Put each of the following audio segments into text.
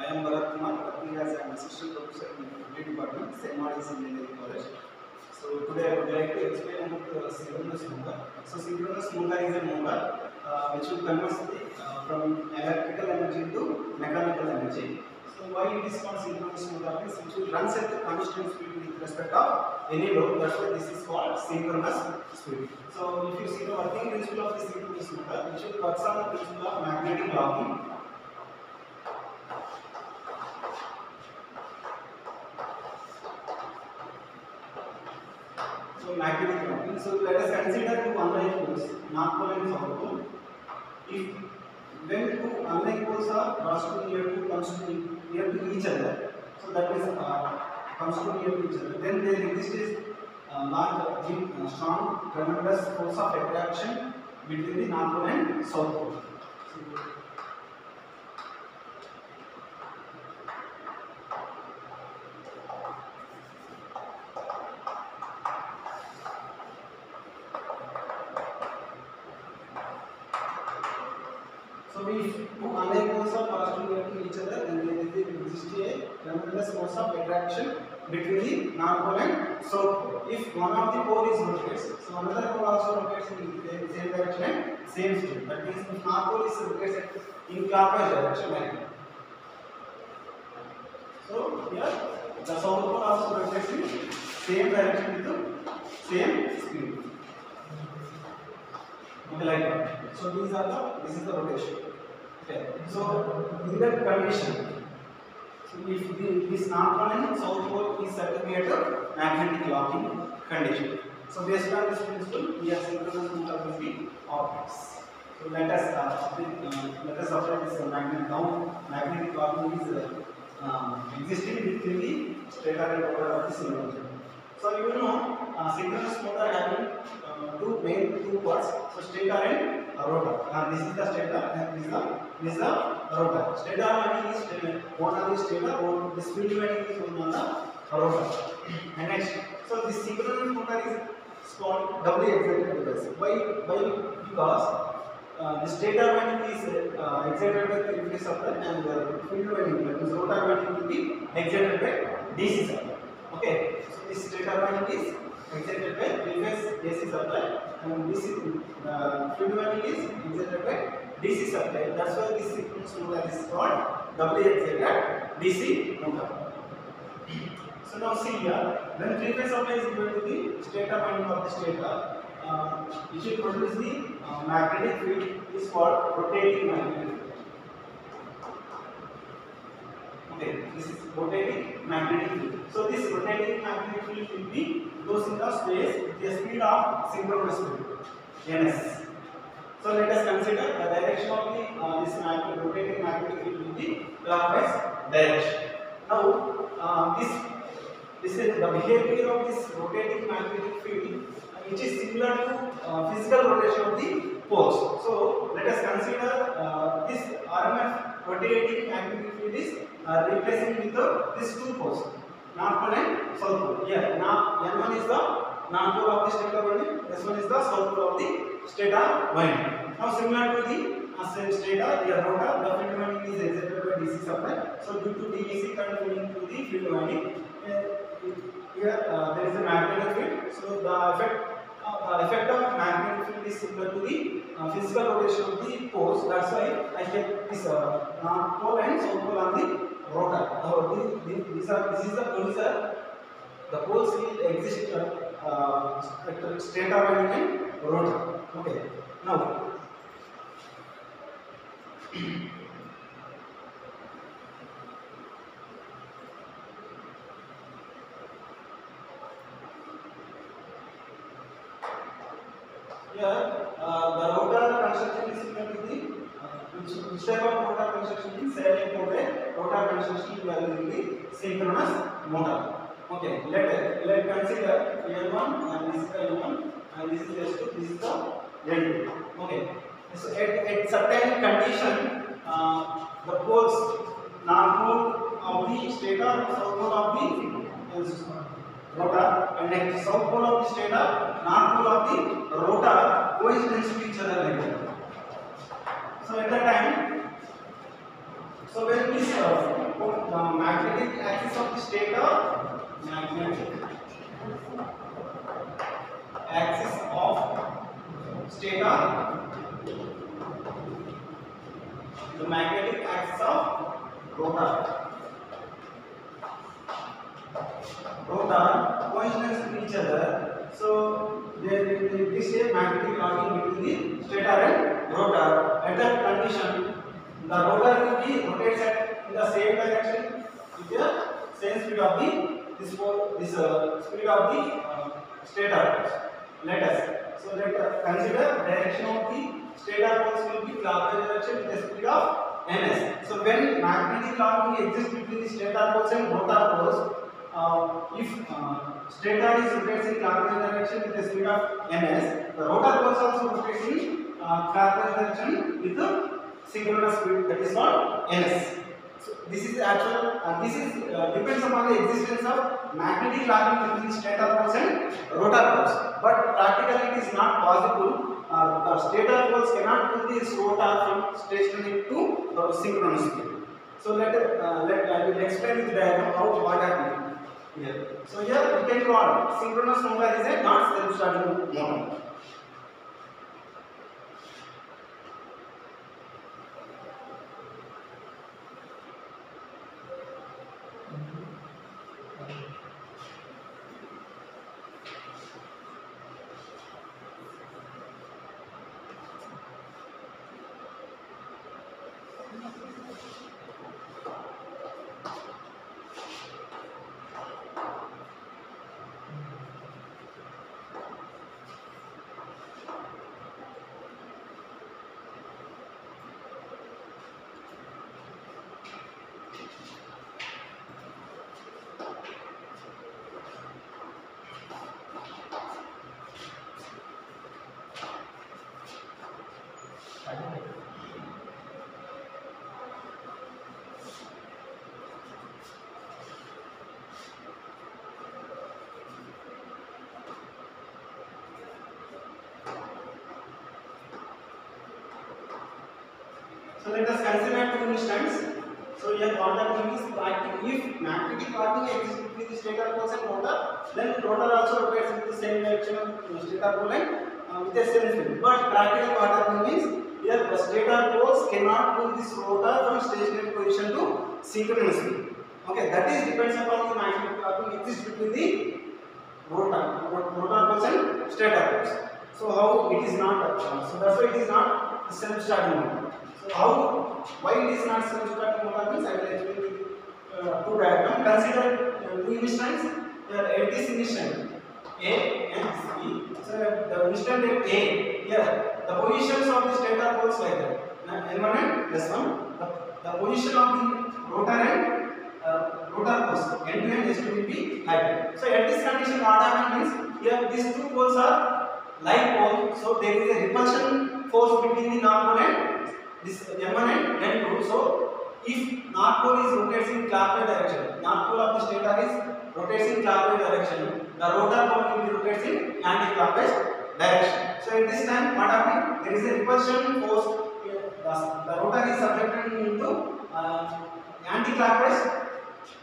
I am Bharat Kumar, working as an assistant professor in the department, MRDC Engineering College. So today I would like to explain about synchronous motor. So synchronous motor is a motor which will convert from electrical energy to mechanical energy. So why it is called synchronous motor means which will runs at the constant speed with respect of any load. That's why this is called synchronous speed. So if you see the working principle of the synchronous motor, which will works on the principle of magnetic locking. So magnetic locking. So let us consider two unlike poles, north pole and south pole. If when two unlike poles are crossed comes to near to each other, so that is comes to near to each other, then there exists large, strong, tremendous force of attraction between the north pole and south pole. So if two unlike poles are passed near to each other, then there exists a tremendous force of attraction between the north pole and south pole. If one of the pole is rotates, so another pole also rotates in the same direction and same speed. That means if north pole is rotates in clockwise direction like that. So here the south pole also rotates in same direction with the same speed. Okay, like that. So this is the rotation. Okay. So in that condition, so if this north pole and south pole is said to be at a magnetic locking condition. So based on this principle, we are synchronous motor will be operates. So let us apply this magnetic locking is existing between the stator and rotor of the synchronous motor. So you know synchronous motor having two parts. So stator and rotor. This is the stator and this is the rotor. Stator winding is one on the stator, or the field winding is one on the rotor. And next, so this synchronous motor is called doubly excited device. Why? Because the stator winding is excited by three-phase supply, and the field winding, that is rotor winding, will be excited by DC supply. Okay, so this stator winding is excited by three-phase AC supply, and this field winding is excited by DC supply. That's why this synchronous motor is called doubly excited DC motor. So now see here, when three-phase supply is given to the stator winding of the stator, it will produce the magnetic field is called rotating magnetic field. Okay, this is rotating magnetic field. So this rotating magnetic field will be goes in the space with the speed of synchronous speed, ns. So let us consider the direction of the this rotating magnetic field will be clockwise direction. Now this is the behavior of this rotating magnetic field, which is similar to physical rotation of the poles. So let us consider this RMF rotating magnetic field is replacing with these two poles, north pole and south pole. Here now N1 is the north pole of the stator winding, S1 is the south pole of the stator winding. Now similar to the same stator, the rotor, the field winding is excited by DC supply. So due to DC current flowing through the field winding, here there is a magnetic field. So the effect of magnetic field is similar to the physical rotation of the poles. That's why I kept this north pole and south pole on the rotor. This is the poles. The poles will exist at stator winding and rotor. Okay. Now. Here, the rotor construction is similar to the which type of rotor construction is sailing rotor construction we are using the synchronous motor. Okay, let consider L1 and this is the L1 and this is S2, this is the L2. Okay, so at certain condition, the poles north pole of the stator, south pole of the rotor, and next south pole of the stator, north pole of the rotor coincides with each other like that. So at that time, So when this magnetic axis of the stator, magnetic axis of stator, the magnetic axis of rotor coincidence with each other. So there is a magnetic locking between the stator and rotor. At that condition, the rotor will be rotates in the same direction with the same speed of the speed of the stator. Let us consider direction of the stator poles will be clockwise direction with the speed of ns. So when magnetic locking exists between the stator poles and rotor poles, if stator is rotating in clockwise direction with the speed of ns, the rotor poles also rotates in clockwise direction with the synchronous speed, that is called ns. So this is actual. This is depends upon the existence of magnetic locking between stator poles and rotor poles. But practically it is not possible. The stator poles cannot pull this rotor from stationary to synchronous speed. So I will explain with the diagram how what happened here. So here we can call synchronous motor is a not self-starting motor. So let us consider two instances. So here what happening is if magnetic locking exists between the stator poles and rotor, then rotor also rotates in the same direction of stator pole and with the same speed. But practically what happening is here the stator poles cannot pull this rotor from stationary position to synchronous speed. Okay, that is depends upon the magnetic locking exists between the rotor poles and stator poles. So how it is not so that's why it is not self-starting motor. So why it is not self-starting motor means I will explain with two diagram. Consider two instances. At this instant A and B. So the instant at A, here the positions of the stator poles like that. N1 and S1. The position of the rotor and rotor poles N2 and S2 will be like that. So at this condition, what happens is here these two poles are like poles. So there is a repulsion force between the north pole and this N1 and N2. So if north pole is rotates in clockwise direction, north pole of the stator is rotates in clockwise direction, the rotor pole will be rotates in anti-clockwise direction. So at this time what happens? There is a repulsion force. The rotor is subjected into anti-clockwise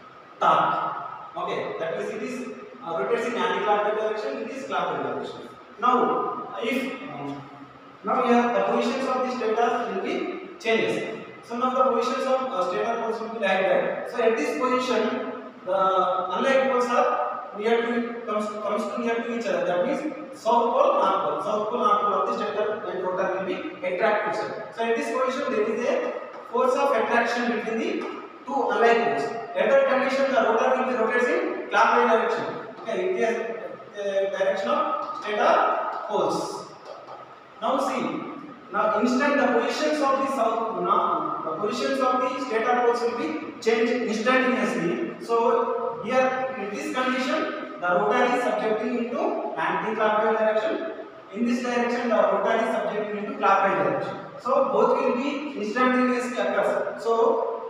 torque. Okay, that means it is rotates in anti-clockwise direction, it is clockwise direction. Now if now here the positions of the stator will be changes. So now the positions of stator poles will be like that. So at this position, the unlike poles are near to comes to near to each other. That means south pole, north pole. South pole, north pole of the stator and rotor will be attract each other. So at this position, there is a force of attraction between the two unlike poles. At that condition, the rotor will be rotates in clockwise direction. Okay, it is the direction of stator poles. Now see, now instant the positions of the positions of the stator poles will be changed instantaneously. So here in this condition, the rotor is subjecting into anti-clockwise direction. In this direction, the rotor is subjecting into clockwise direction. So both will be instantaneously occurs. So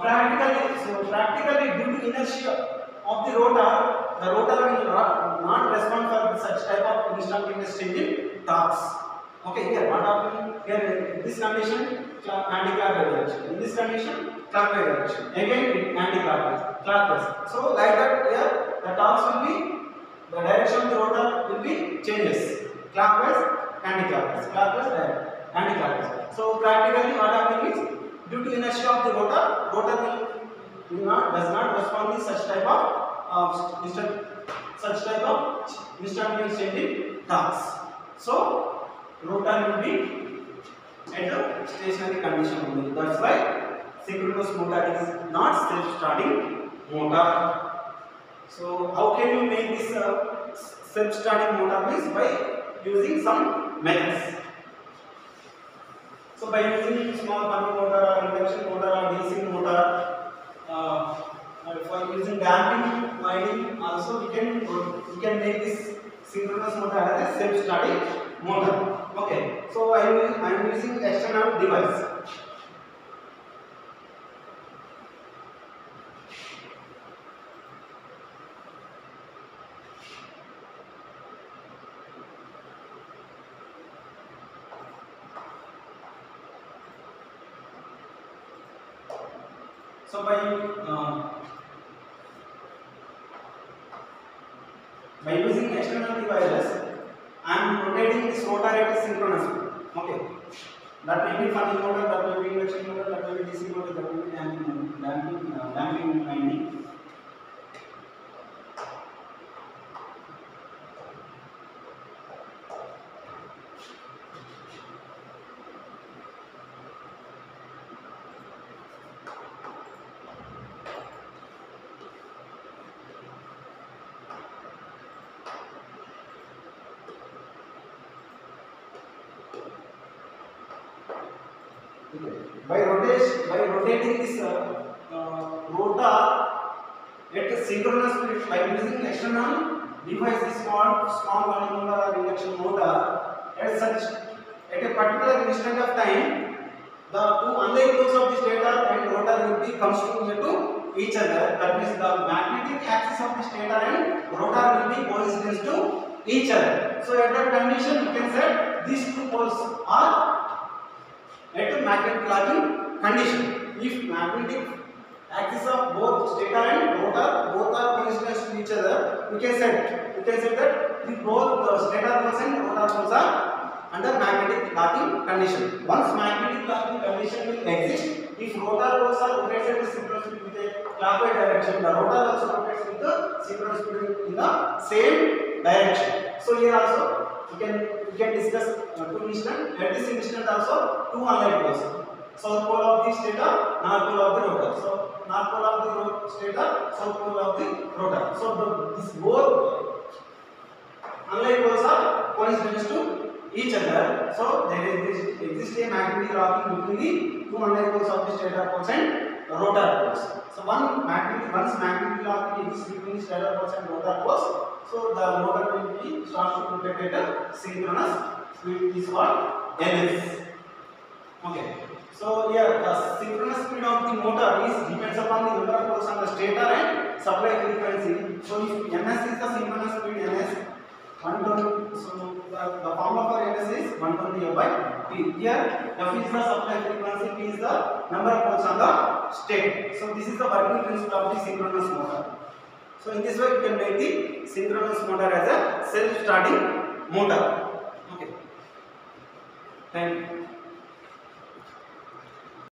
practically due to inertia of the rotor will not respond for such type of instantaneous change in torques. Okay, here what happened? Here in this condition, anti-clockwise direction. In this condition, clockwise direction. Again it anti-clockwise, clockwise. So like that here the torques will be, the direction of the rotor will be changes. Clockwise, anti-clockwise, clockwise, anti-clockwise. So practically what happening is, due to inertia of the rotor, rotor does not respond to such type of instantaneous changing torques. So rotor will be at a stationary condition only. That's why synchronous motor is not self-starting motor. So how can you make this self-starting motor? Is by using some methods. So by using small pumping motor or induction motor or DC motor, for using damping winding also we can make this synchronous motor as a self-starting motor. Okay, so I am using external device. So by using external devices, I am rotating this rotor at a synchronous speed. Okay, that may be funny motor, that may be induction motor, that may be DC motor, that may be damping winding. By rotating this rotor at a synchronous speed by using external device, this small volume motor or induction motor, at a particular instant of time, the two unlike poles of the stator and rotor will be comes to each other. That means the magnetic axis of the stator and rotor will be coincident to each other. So at that condition, you can say these two poles are at a magnetic locking condition. If magnetic axis of both stator and rotor both are coincident to each other, we can say that both the stator poles and rotor poles are under magnetic locking condition. Once magnetic locking condition will exist, if rotor poles are rotated with synchronous speed with a clockwise direction, the rotor also rotates with the synchronous speed in the same direction. So here also we can discuss two instance. At this instant also two unlike poles. South pole of the stator, north pole of the rotor. So north pole of the stator, south pole of the rotor. So this both unlike poles are coincident to each other. So there exists a magnetic locking between the two unlike poles of the stator poles and rotor poles. So once magnetic locking exists between the stator poles and rotor poles, so the motor will be starts to rotate at a synchronous speed is called NS. Okay. So here the synchronous speed of the motor is depends upon the number of poles on the stator and supply frequency. So if NS is the synchronous speed, NS 120. So the formula for NS is 120 by P. Here F is the supply frequency, P is the number of poles on the stator. So this is the working principle of the synchronous motor. So in this way you can make the synchronous motor as a self-starting motor. Okay. Thank you.